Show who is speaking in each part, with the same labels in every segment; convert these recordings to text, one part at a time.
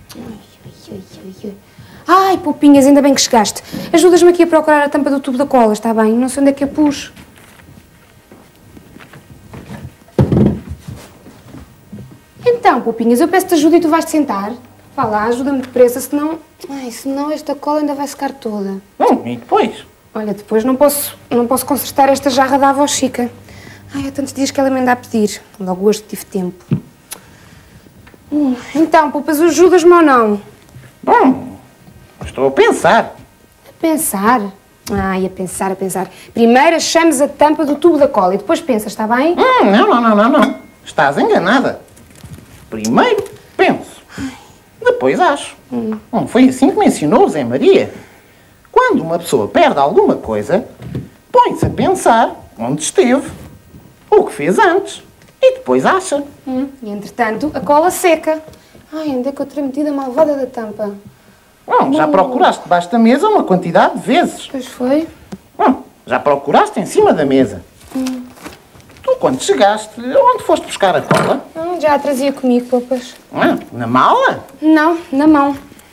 Speaker 1: Ai, Poupinhas, ainda bem que chegaste. Ajudas-me aqui a procurar a tampa do tubo da cola, está bem? Não sei onde é que a pus. Então, Poupinhas, eu peço-te ajuda e tu vais-te sentar. Vá lá, ajuda-me depressa, senão... Ai, senão esta cola ainda vai secar toda.
Speaker 2: E depois?
Speaker 1: Olha, depois não posso consertar esta jarra da avó Chica. Ai, há tantos dias que ela me anda a pedir. Logo hoje tive tempo. Então, Poupas, ajudas-me ou não?
Speaker 2: Bom, estou a pensar.
Speaker 1: A pensar? Ai, a pensar. Primeiro achamos a tampa do tubo da cola e depois pensas, está bem?
Speaker 2: Não. Estás enganada. Primeiro penso. Depois acho. Foi assim que me ensinou o Zé Maria. Quando uma pessoa perde alguma coisa, põe-se a pensar onde esteve, o que fez antes, e depois acha.
Speaker 1: E entretanto, a cola seca. Ai, onde é que eu terei metido a malvada da tampa?
Speaker 2: Já procuraste debaixo da mesa uma quantidade de vezes.
Speaker 1: Pois foi.
Speaker 2: Já procuraste em cima da mesa. Tu, quando chegaste, onde foste buscar a cola?
Speaker 1: Já a trazia comigo, Poupas.
Speaker 2: Na mala?
Speaker 1: Não, na mão.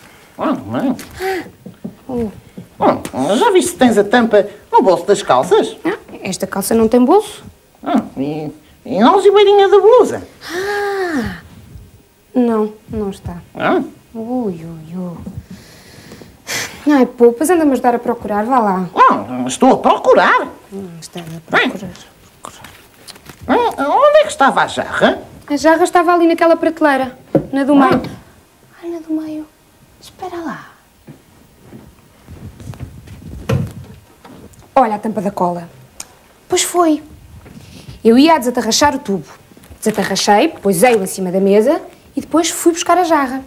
Speaker 2: Já viste se tens a tampa no bolso das calças?
Speaker 1: Esta calça não tem bolso.
Speaker 2: E na algibeirinha da blusa?
Speaker 1: Não está. Ai, Poupas, anda-me ajudar a procurar, vá lá.
Speaker 2: Estou a procurar.
Speaker 1: Está a procurar.
Speaker 2: Onde é que estava a jarra?
Speaker 1: A jarra estava ali naquela prateleira, na do meio. Ai, na do meio. Espera lá. Olha a tampa da cola. Pois foi. Eu ia a desatarrachar o tubo. Desatarrachei, pusei-o em cima da mesa e depois fui buscar a jarra.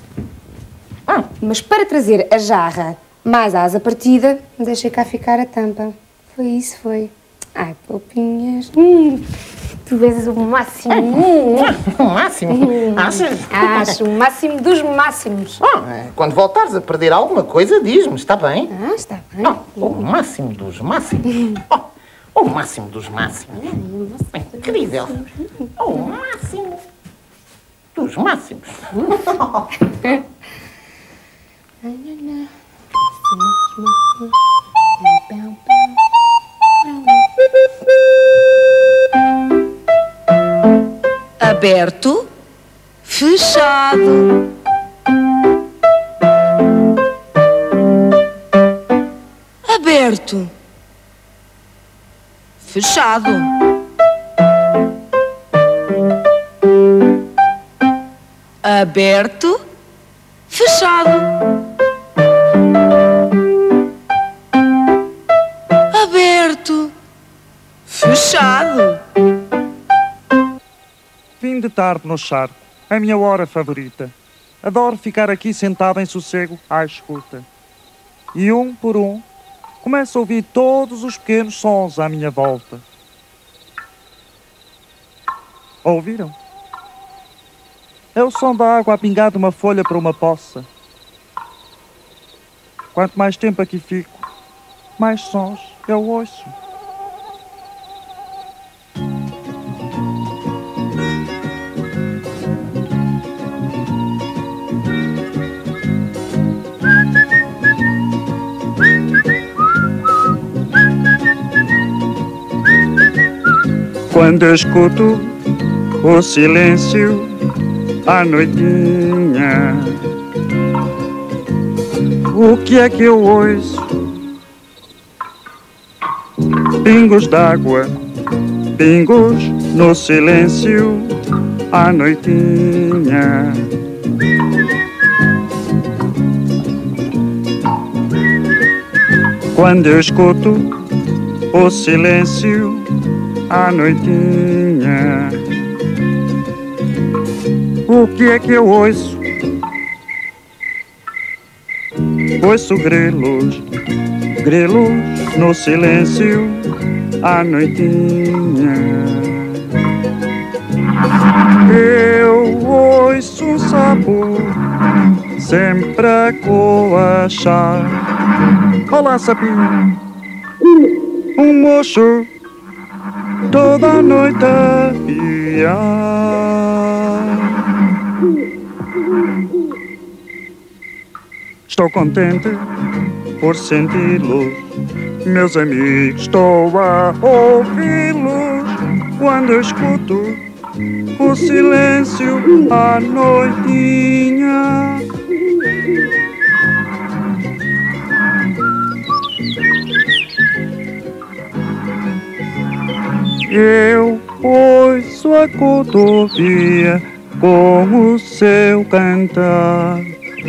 Speaker 1: Mas para trazer a jarra mais a asa partida, deixei cá ficar a tampa. Foi isso, foi. Ai, Poupinhas. Tu és o máximo.
Speaker 2: O máximo? Achas?
Speaker 1: Acho, o máximo dos máximos.
Speaker 2: Quando voltares a perder alguma coisa, diz-me, está bem?
Speaker 1: Está bem.
Speaker 2: O máximo dos máximos. O máximo dos máximos. Incrível. O máximo dos máximos.
Speaker 3: Aberto, fechado. Aberto, fechado. Aberto, fechado. Aberto, fechado.
Speaker 4: Fim de tarde no charco, a minha hora favorita. Adoro ficar aqui sentado em sossego à escuta. E um por um, começo a ouvir todos os pequenos sons à minha volta. Ouviram? É o som da água a pingar de uma folha para uma poça. Quanto mais tempo aqui fico, mais sons eu ouço. Quando eu escuto o silêncio à noitinha, o que é que eu ouço? Pingos d'água, pingos no silêncio à noitinha. Quando eu escuto o silêncio à noitinha, o que é que eu ouço? Ouço grilos, grilos no silêncio à noitinha. Eu ouço um sapo sempre a coachar. Olá, sapinho, um mocho toda a noite a piar. Estou contente por senti-los, meus amigos, estou a ouvi-los quando escuto o silêncio à noitinha. Eu ouço a codovia com o seu cantar,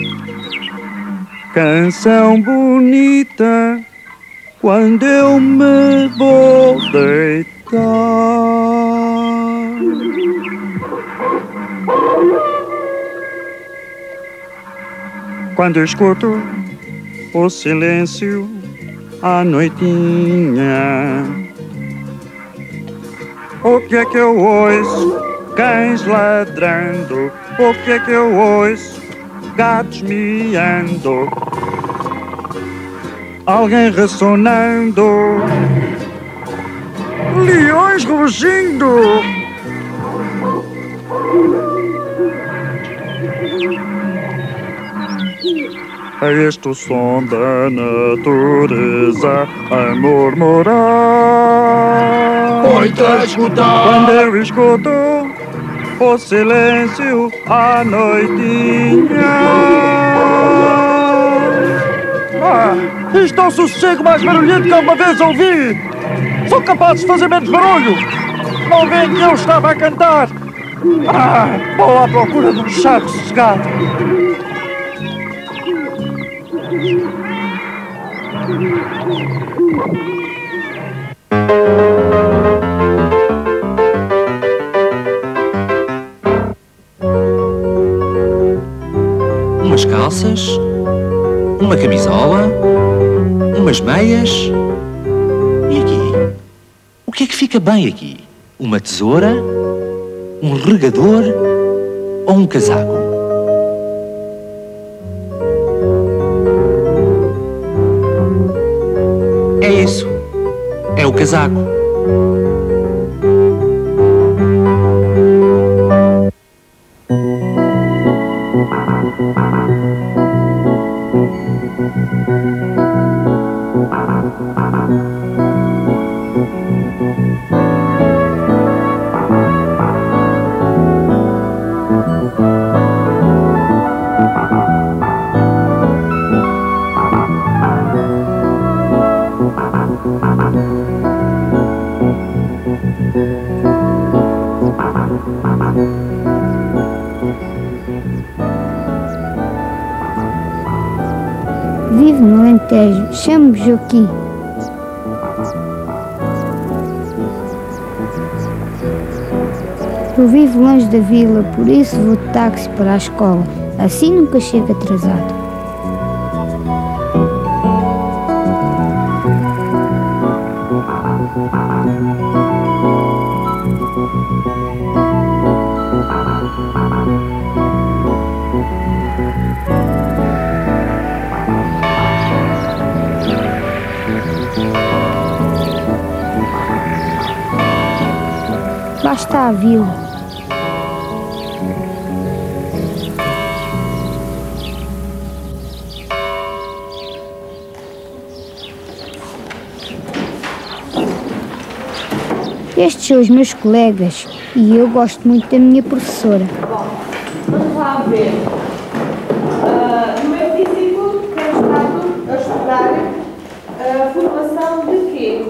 Speaker 4: canção bonita quando eu me vou deitar. Quando eu escuto o silêncio à noitinha, o que é que eu ouço? Cães ladrando. O que é que eu ouço? Gatos miando. Alguém ressonando. Leões rugindo. É este o som da natureza a murmurar.
Speaker 5: Muito a escutar.
Speaker 4: Quando eu escuto o silêncio à noitinha. Isto é o sossego mais barulhento que alguma vez ouvi. Sou capaz de fazer menos barulho. Não vêem que eu estava a cantar. Vou à procura de um chato sossegado.
Speaker 5: Umas calças, uma camisola, umas meias. E aqui? O que é que fica bem aqui? Uma tesoura, um regador ou um casaco? É isso. É o casaco.
Speaker 6: Vivo no Alentejo, chamo-me Joaquim. Eu vivo longe da vila, por isso vou de táxi para a escola. Assim nunca chego atrasado. Lá está a vila. Estes são os meus colegas e eu gosto muito da minha professora.
Speaker 7: Bom, vamos lá ver. No meu físico, tenho estado a estudar a formação de quê?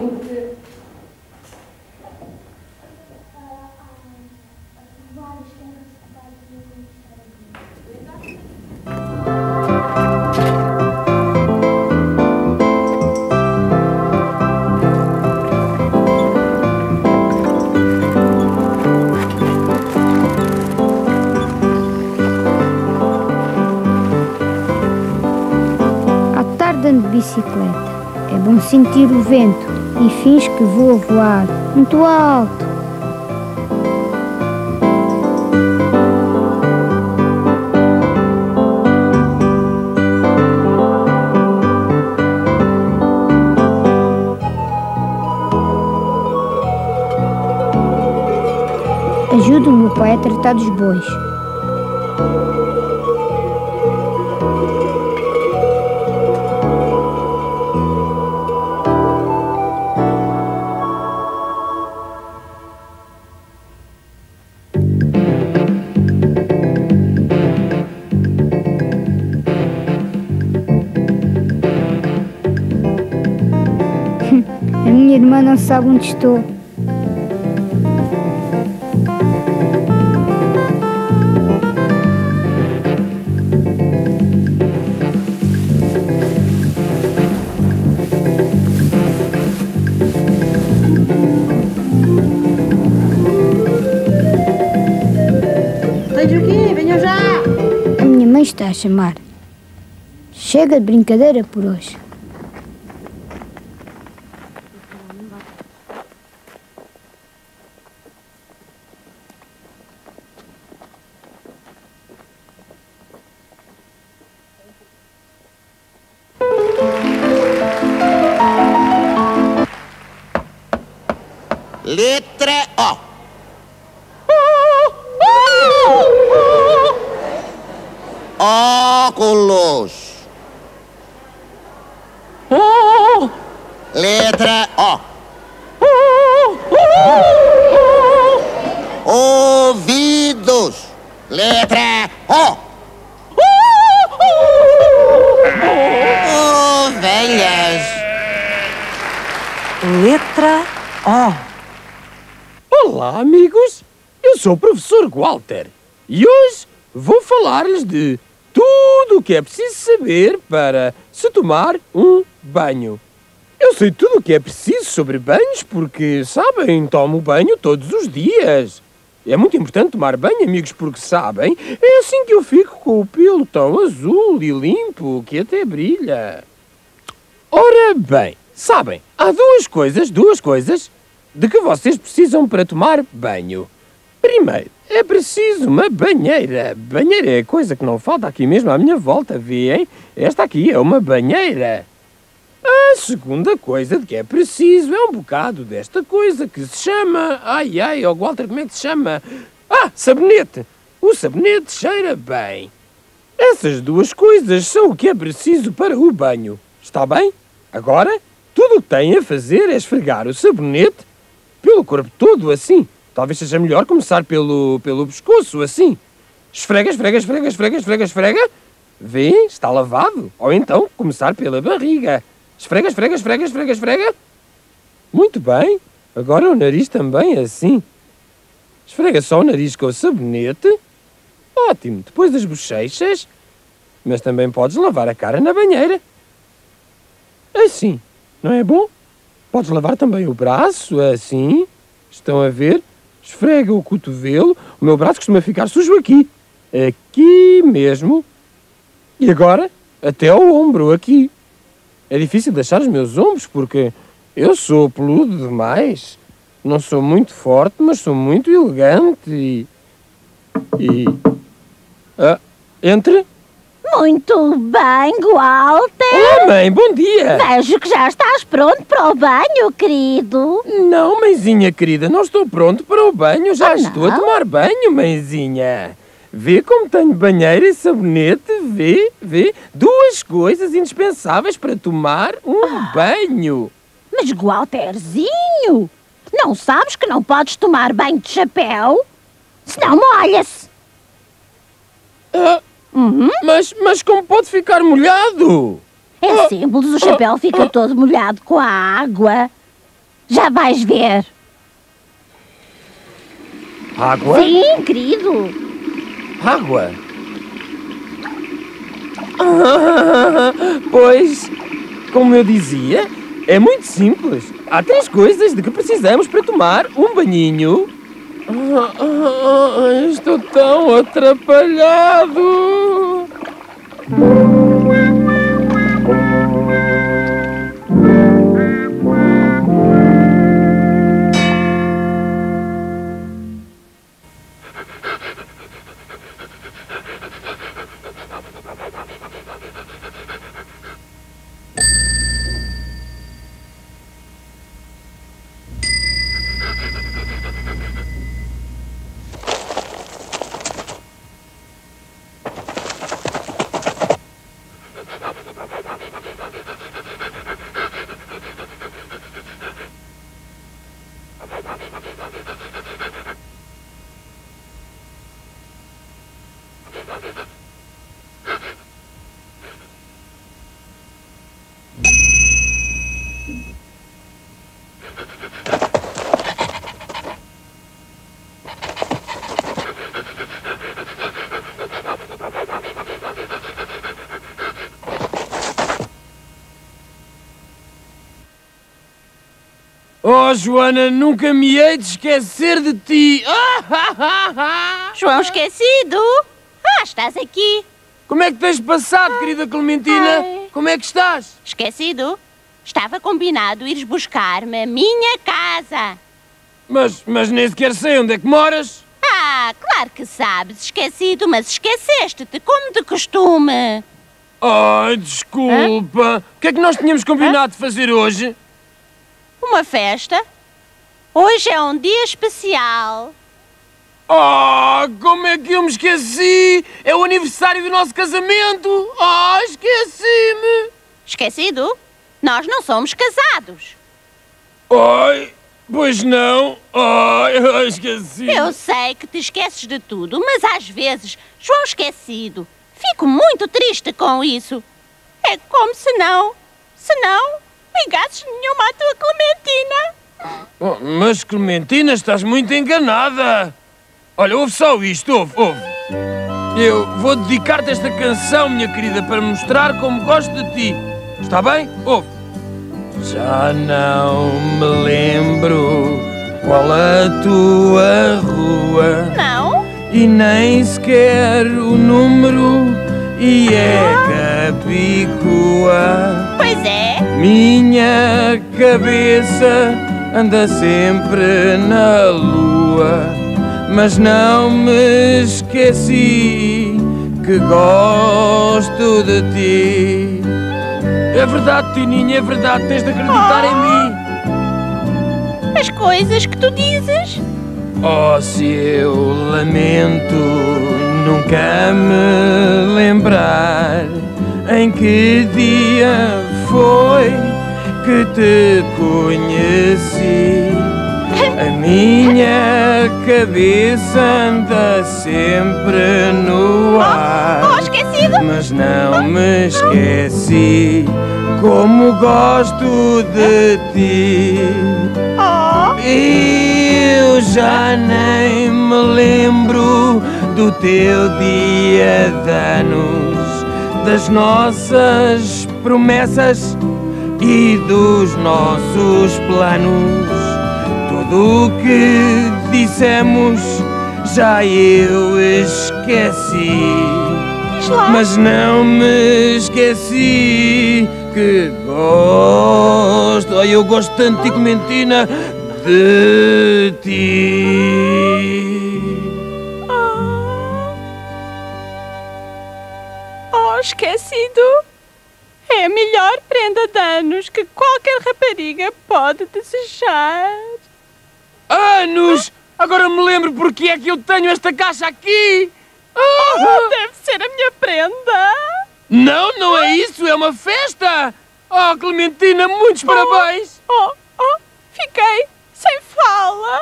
Speaker 6: Ando de bicicleta. É bom sentir o vento e finjo que vou a voar muito alto. Ajudo o meu pai a tratar dos bois. irmã não sabe onde estou.
Speaker 7: Esteja aqui, venham já!
Speaker 6: A minha mãe está a chamar. Chega de brincadeira por hoje.
Speaker 8: Letra O. Óculos. Letra O. Ouvidos. Letra O. Ovelhas.
Speaker 3: Letra O.
Speaker 9: Olá, amigos! Eu sou o professor Walter e hoje vou falar-lhes de tudo o que é preciso saber para se tomar um banho. Eu sei tudo o que é preciso sobre banhos porque, sabem, tomo banho todos os dias. É muito importante tomar banho, amigos, porque, sabem, é assim que eu fico com o pelo tão azul e limpo que até brilha. Ora bem, sabem, há duas coisas de que vocês precisam para tomar banho. Primeiro, é preciso uma banheira. Banheira é coisa que não falta aqui mesmo à minha volta, veem? Esta aqui é uma banheira. A segunda coisa de que é preciso é um bocado desta coisa que se chama... Ai, ó Walter, como é que se chama? Ah, sabonete. O sabonete cheira bem. Essas duas coisas são o que é preciso para o banho. Está bem? Agora, tudo o que têm a fazer é esfregar o sabonete pelo corpo todo, assim. Talvez seja melhor começar pelo pescoço, assim. Esfrega, esfrega, esfrega, esfrega, esfrega, esfrega. Vê, está lavado. Ou então, começar pela barriga. Esfrega, esfrega, esfrega, esfrega, esfrega. Muito bem. Agora o nariz também, assim. Esfrega só o nariz com o sabonete. Ótimo. Depois das bochechas. Mas também podes lavar a cara na banheira. Assim. Não é bom? Podes lavar também o braço, assim. Estão a ver? Esfrega o cotovelo. O meu braço costuma ficar sujo aqui. Aqui mesmo. E agora, até ao ombro, aqui. É difícil deixar os meus ombros porque eu sou peludo demais. Não sou muito forte, mas sou muito elegante entre...
Speaker 10: Muito bem, Walter.
Speaker 9: Olá, mãe, bom dia.
Speaker 10: Vejo que já estás pronto para o banho, querido.
Speaker 9: Não, mãezinha querida, não estou pronto para o banho. Já estou a
Speaker 10: não?
Speaker 9: tomar banho, mãezinha. Vê como tenho banheira e sabonete, vê. Duas coisas indispensáveis para tomar um banho.
Speaker 10: Mas, Walterzinho, não sabes que não podes tomar banho de chapéu? Senão molha-se.
Speaker 9: Mas como pode ficar molhado?
Speaker 10: É simples, o chapéu fica todo molhado com a água. Já vais ver.
Speaker 9: Água?
Speaker 10: Sim, querido.
Speaker 9: Água? Pois, como eu dizia, é muito simples. Há 3 coisas de que precisamos para tomar um banhinho. Estou tão atrapalhado. Oh, Joana, nunca me hei de esquecer de ti.
Speaker 10: João esquecido? Ah, estás aqui.
Speaker 9: Como é que tens passado, querida Clementina?
Speaker 10: Ai.
Speaker 9: Como é que estás?
Speaker 10: Esquecido? Estava combinado ires buscar-me a minha casa.
Speaker 9: Mas nem sequer sei onde é que moras.
Speaker 10: Ah, claro que sabes, esquecido, mas esqueceste-te como de costume.
Speaker 9: Ai, desculpa. O que é que nós tínhamos combinado de fazer hoje?
Speaker 10: Uma festa? Hoje é um dia especial.
Speaker 9: Como é que eu me esqueci? É o aniversário do nosso casamento. Esqueci-me.
Speaker 10: Esquecido? Nós não somos casados.
Speaker 9: Ai, pois não. Esqueci.
Speaker 10: Eu sei que te esqueces de tudo, mas às vezes, João esquecido, fico muito triste com isso. É como se não ligasses nenhuma à tua Clementina.
Speaker 9: Mas, Clementina, estás muito enganada. Olha, ouve só isto, ouve. Eu vou dedicar-te esta canção, minha querida, para mostrar como gosto de ti. Está bem? Ouve. Já não me lembro qual a tua rua.
Speaker 10: Não?
Speaker 9: E nem sequer o número, e é Capicua.
Speaker 10: Pois é.
Speaker 9: Minha cabeça anda sempre na lua, mas não me esqueci que gosto de ti. É verdade, Tininha, é verdade, tens de acreditar em mim.
Speaker 10: As coisas que tu dizes.
Speaker 9: Se eu lamento nunca me lembrar em que dia foi que te conheci. A minha cabeça anda sempre no ar.
Speaker 10: Esquecido.
Speaker 9: Mas não me esqueci como gosto de ti. Eu já nem me lembro do teu dia de anos, das nossas promessas e dos nossos planos. Tudo o que dissemos já eu esqueci, mas não me esqueci que gosto. Eu gosto tanto de Clementina, de ti.
Speaker 7: Esquecido. É a melhor prenda de anos que qualquer rapariga pode desejar.
Speaker 9: Anos! Agora me lembro porque é que eu tenho esta caixa aqui.
Speaker 7: Deve ser a minha prenda.
Speaker 9: Não é isso, é uma festa. Clementina, muitos parabéns.
Speaker 7: Fiquei sem fala.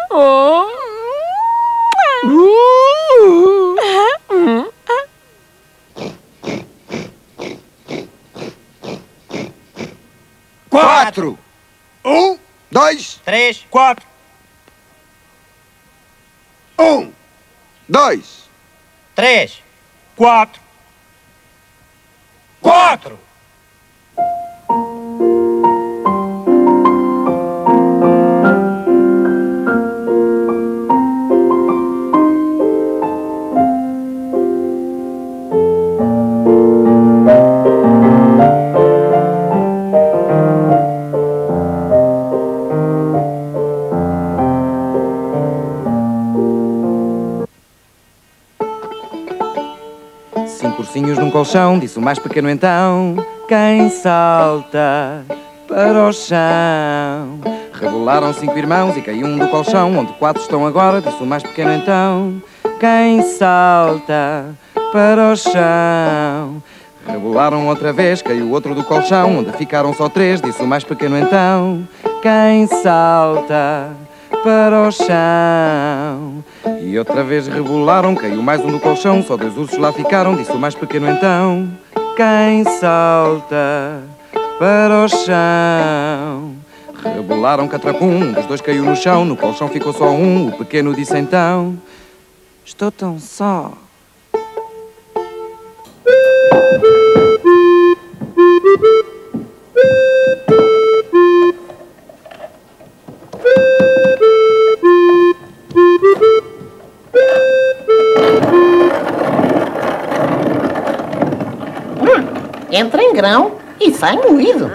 Speaker 11: Quatro. 1, 2,
Speaker 5: 3,
Speaker 11: 4. 1, 2,
Speaker 5: 3,
Speaker 11: 4. 4.
Speaker 12: Ursinhos num colchão, disse o mais pequeno então. Quem salta para o chão? Rebolaram 5 irmãos e caiu um do colchão. Onde 4 estão agora, disse o mais pequeno então. Quem salta para o chão? Rebolaram outra vez, caiu outro do colchão. Onde ficaram só 3, disse o mais pequeno então. Quem salta para o chão? E outra vez rebolaram, caiu mais um do colchão. Só 2 ursos lá ficaram, disse o mais pequeno então. Quem salta para o chão? Rebolaram catracum, um dos 2 caiu no chão. No colchão ficou só um, o pequeno disse então. Estou tão só.
Speaker 2: grão e sai moído.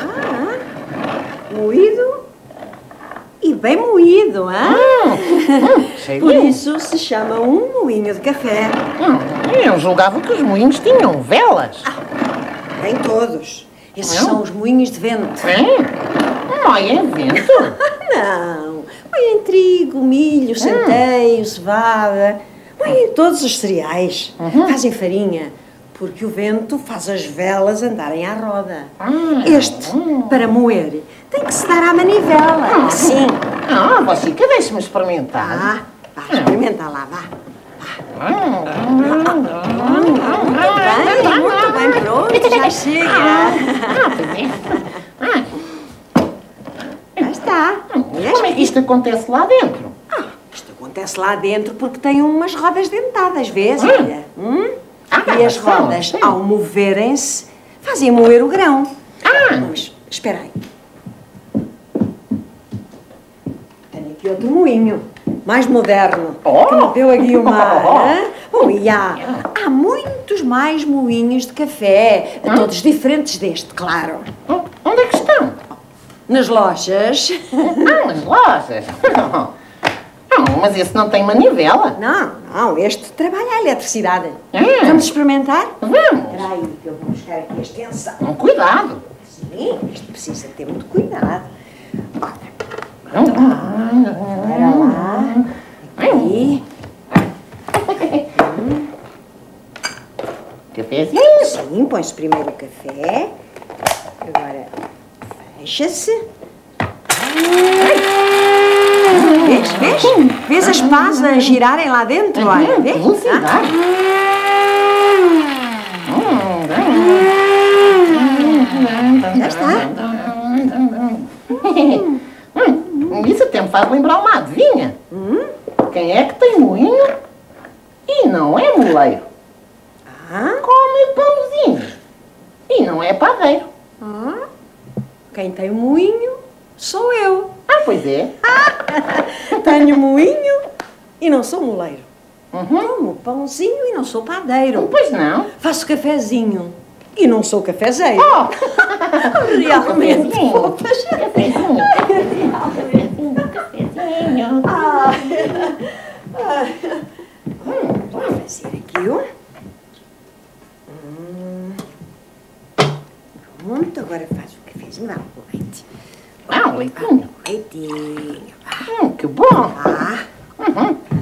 Speaker 13: Moído e bem moído, hã? Por isso se chama um moinho de café.
Speaker 2: Eu julgava que os moinhos tinham velas.
Speaker 13: Nem todos. Esses são os moinhos de vento.
Speaker 2: Não é vento?
Speaker 13: Não. Põe em trigo, milho, centeio, cevada. Põe em todos os cereais. Fazem farinha. Porque o vento faz as velas andarem à roda. Este, para moer, tem que se dar à manivela. Assim.
Speaker 2: Vocica, deixa-me experimentar.
Speaker 13: Vá, experimenta lá, vá. Muito bem, pronto, já chega. Já está.
Speaker 2: Como é que isto acontece lá dentro?
Speaker 13: Isto acontece lá dentro porque tem umas rodas dentadas, vês, olha? E as rodas, ao moverem-se, fazem moer o grão. Mas, espera aí. Tenho aqui outro moinho, mais moderno, que me deu a Guiomar. Bom, e há muitos mais moinhos de café, todos diferentes deste, claro.
Speaker 2: Onde é que estão?
Speaker 13: Nas lojas.
Speaker 2: Nas lojas? Mas esse não tem manivela.
Speaker 13: Não, este trabalha a eletricidade. Vamos experimentar?
Speaker 2: Vamos.
Speaker 13: Espera aí, que eu vou buscar aqui a extensão.
Speaker 2: Cuidado.
Speaker 13: Sim, este precisa ter muito cuidado. Olha. Espera lá. Aqui.
Speaker 2: Cafézinho?
Speaker 13: Sim, põe-se primeiro o café. Agora fecha-se. Vês? Vês as pás a girarem lá dentro? Olha, vês? Já está.
Speaker 2: Isso até me faz lembrar uma adivinha. Quem é que tem moinho e não é moleiro? Come pãozinho e não é padeiro.
Speaker 13: Quem tem moinho sou eu.
Speaker 2: Pois é.
Speaker 13: Tenho moinho e não sou moleiro. Como pãozinho e não sou padeiro.
Speaker 2: Pois não.
Speaker 13: Faço cafezinho e não sou cafezeiro. Realmente, fofas.
Speaker 2: Cafezinho.
Speaker 13: Vou fazer aqui um. Pronto, agora faz o cafezinho. Vá, o leite.
Speaker 2: Um leitinho.
Speaker 13: Leitinho.
Speaker 2: Que bom.